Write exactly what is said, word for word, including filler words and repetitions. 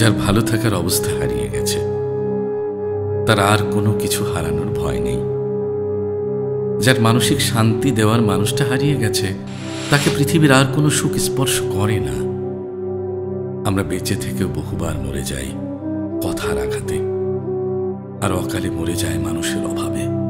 যার ভালো থাকার অবস্থা হারিয়ে গেছে, তার আর কোনো কিছু হারানোর ভয় নেই। যার মানসিক শান্তি দেওয়ার মানুষটা হারিয়ে গেছে, তাকে পৃথিবীর আর কোনো সুখ স্পর্শ করে না। আমরা বেঁচে থেকেও বহুবার মরে যাই কথার আঘাতে, আর অকালে মরে যায় মানুষের অভাবে।